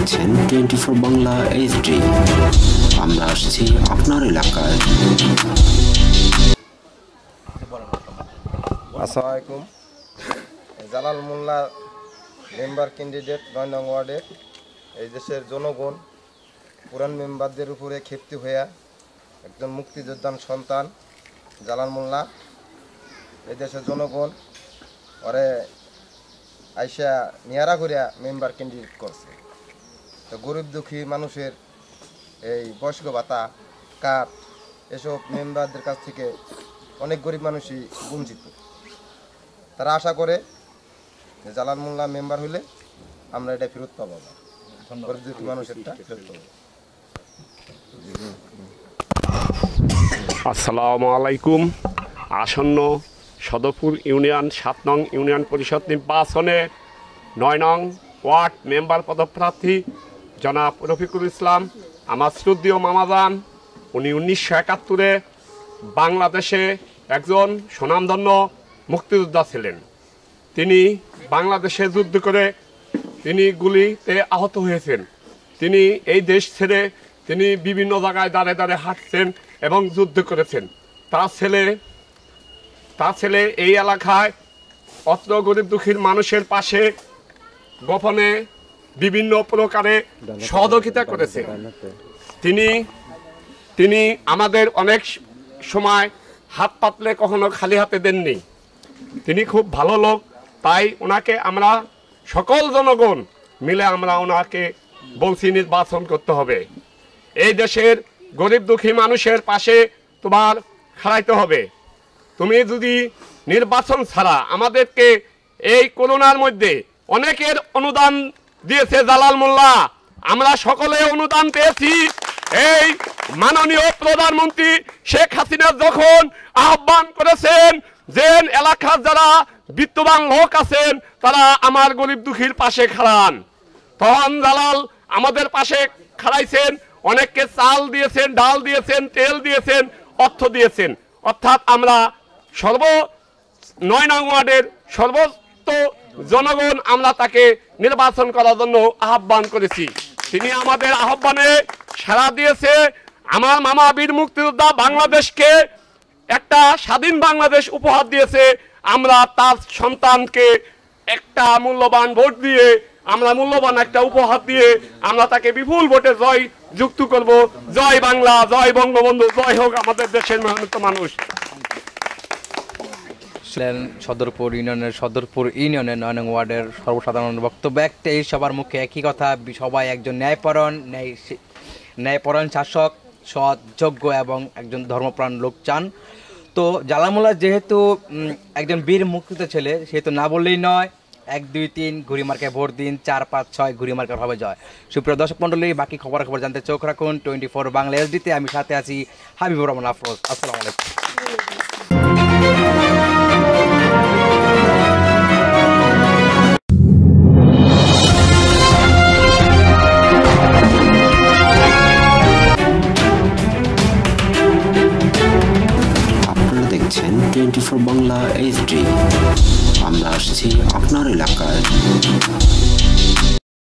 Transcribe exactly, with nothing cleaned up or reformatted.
দেখছেন twenty four Bangla HD. আমরা আসছি আপনার এলাকায়। আসসালামু আলাইকুম। জালাল মোল্লা মেম্বার ক্যান্ডিডেট নয় নং ওয়ার্ডে এই দেশের জনগণ পুরান মেম্বারদের উপরে ক্ষিপ্ত হইয়া একজন মুক্তিযোদ্ধার সন্তান জালাল মোল্লা এই দেশের জনগণ ওরে আইসা নিয়ারা করিয়া মেম্বার ক্যান্ডিডেট করছে। তো গরিব দুঃখী মানুষের এই বয়স্ক ভাতা কার্ড এসব মেম্বারদের কাছ থেকে অনেক গরিব মানুষই বঞ্চিত। তারা আশা করে যে জালাল মোল্লা মেম্বার হইলে আমরা এটা ফেরত পাবো না, গরিব দুঃখী মানুষেরটা ফেরত পাবো। আসসালামু আলাইকুম। আসন্ন সদরপুর ইউনিয়ন সাত নং ইউনিয়ন পরিষদ নির্বাচনে নয় নং ওয়ার্ড মেম্বার পদপ্রার্থী জনাব রফিকুল ইসলাম আমার শ্রদ্ধেয় মামাজান। উনি উনিশশো একাত্তরে বাংলাদেশে একজন সুনামধন্য মুক্তিযোদ্ধা ছিলেন। তিনি বাংলাদেশে যুদ্ধ করে তিনি গুলিতে আহত হয়েছেন। তিনি এই দেশ ছেড়ে তিনি বিভিন্ন জায়গায় দাঁড়ে দাঁড়ে হাঁটছেন এবং যুদ্ধ করেছেন। তার ছেলে তার ছেলে এই এলাকায় অত্র গরিব দুঃখীর মানুষের পাশে গোপনে বিভিন্ন প্রকারে সহযোগিতা করেছে। তিনি তিনি আমাদের অনেক সময় হাত পাতলে কখনো খালি হাতে দেননি। তিনি খুব ভালো লোক, তাই ওনাকে আমরা সকল জনগণ মিলে আমরা ওনাকে বলছি নির্বাচন করতে হবে। এই দেশের গরিব দুঃখী মানুষের পাশে তোমার খাড়াইতে হবে। তুমি যদি নির্বাচন ছাড়া আমাদেরকে এই করোনার মধ্যে অনেকের অনুদান দিয়েছে জালাল মোল্লা, আমরা সকলে অনুদান পেয়েছি। এই মাননীয় প্রধানমন্ত্রী শেখ হাসিনা যখন আহ্বান করেছেন যে এলাকার যারা বিত্তবান লোক আছেন তারা আমার গরিব দুঃখীর পাশে খাড়ান, তখন জালাল আমাদের পাশে খাড়াইছেন। অনেককে চাল দিয়েছেন, ডাল দিয়েছেন, তেল দিয়েছেন, অর্থ দিয়েছেন। অর্থাৎ আমরা সর্ব নয় নং ওয়ার্ডের সর্বোচ্চ জনগণ আমরা তাকে নির্বাচন করার জন্য আহ্বান করেছি। তিনি আমাদের আহ্বানে সাড়া দিয়েছে। আমার মামা বীর মুক্তিযোদ্ধা বাংলাদেশকে একটা স্বাধীন বাংলাদেশ উপহার দিয়েছে। আমরা তার সন্তানকে একটা মূল্যবান ভোট দিয়ে আমরা মূল্যবান একটা উপহার দিয়ে আমরা তাকে বিপুল ভোটে জয় যুক্ত করব। জয় বাংলা, জয় বঙ্গবন্ধু, জয় হোক আমাদের দেশের মেহনত মানুষ। সদরপুর ইউনিয়নের সদরপুর ইউনিয়নের নয় নং ওয়ার্ডের সর্বসাধারণ বক্তব্য একটাই, সবার মুখে একই কথা, সবাই একজন ন্যায়পরায়ণ ন্যায় ন্যায়পরায়ণ শাসক, সৎ, যোগ্য এবং একজন ধর্মপ্রাণ লোক চান। তো জালাল মোল্লা যেহেতু একজন বীর মুক্তিযোদ্ধা ছেলে, সেহেতু না বললেই নয়, এক দুই তিন ঘুরি মার্কায় ভোট দিন, চার পাঁচ ছয় ঘুরি মার্কার হবে জয়। সুপ্রিয় দর্শক মণ্ডলী, বাকি খবর খবর জানতে চোখ রাখুন টোয়েন্টি ফোর বাংলা এসডিতে। আমি সাথে আছি হাবিবুর রহমান আফরোজ। আসসালামু আলাইকুম।